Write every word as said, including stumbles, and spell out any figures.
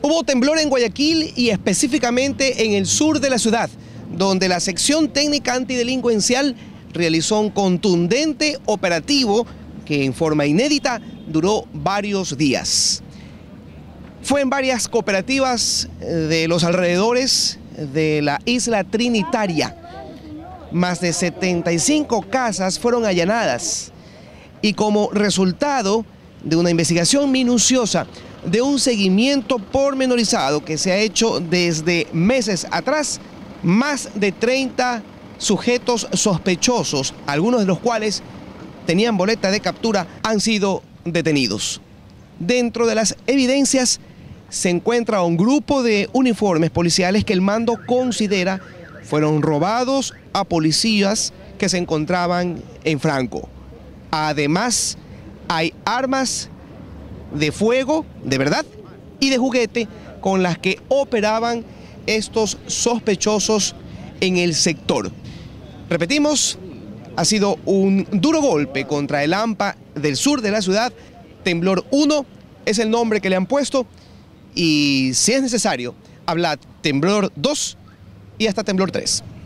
Hubo temblor en Guayaquil y específicamente en el sur de la ciudad, donde la sección técnica antidelincuencial realizó un contundente operativo que en forma inédita duró varios días. Fue en varias cooperativas de los alrededores de la isla Trinitaria. Más de setenta y cinco casas fueron allanadas y como resultado de una investigación minuciosa, de un seguimiento pormenorizado que se ha hecho desde meses atrás, más de treinta sujetos sospechosos, algunos de los cuales tenían boleta de captura, han sido detenidos. Dentro de las evidencias se encuentra un grupo de uniformes policiales que el mando considera fueron robados a policías que se encontraban en Franco. Además, hay armas de fuego, de verdad, y de juguete con las que operaban estos sospechosos en el sector. Repetimos, ha sido un duro golpe contra el AMPA del sur de la ciudad. Temblor uno es el nombre que le han puesto y si es necesario, habla temblor dos y hasta temblor tres.